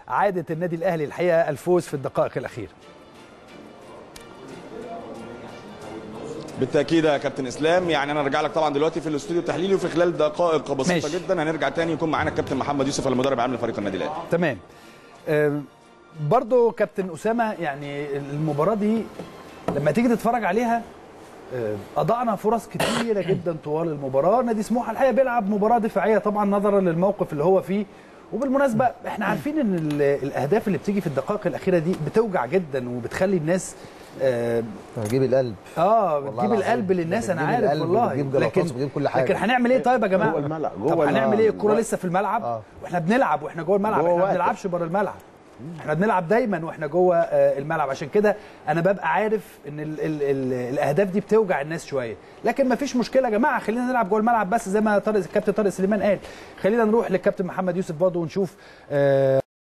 عادة النادي الاهلي الحقيقه الفوز في الدقائق الاخيره. بالتاكيد يا كابتن اسلام، يعني انا ارجع لك طبعا دلوقتي في الاستوديو التحليلي، وفي خلال دقائق بسيطه ماشي. جدا هنرجع تاني يكون معانا الكابتن محمد يوسف المدرب العام لفريق النادي الاهلي. تمام. برضو كابتن اسامه، يعني المباراه دي لما تيجي تتفرج عليها اضعنا فرص كتيره جدا طوال المباراه. نادي سموحه الحقيقه بيلعب مباراه دفاعيه طبعا نظرا للموقف اللي هو فيه، وبالمناسبه احنا عارفين ان الاهداف اللي بتيجي في الدقائق الاخيره دي بتوجع جدا وبتخلي الناس بتجيب القلب. بتجيب القلب للناس، انا عارف والله، بتجيب كل حاجه. لكن هنعمل ايه طيب يا جماعه؟ جوه الملعب، طب هنعمل ايه؟ الكوره لسه في الملعب واحنا بنلعب واحنا جوه الملعب، احنا ما بنلعبش بره الملعب، احنا بنلعب دايما واحنا جوه الملعب. عشان كده انا ببقى عارف ان الاهداف دي بتوجع الناس شويه، لكن ما فيش مشكله يا جماعه، خلينا نلعب جوه الملعب. بس زي ما الكابتن طارق سليمان قال، خلينا نروح للكابتن محمد يوسف برضه ونشوف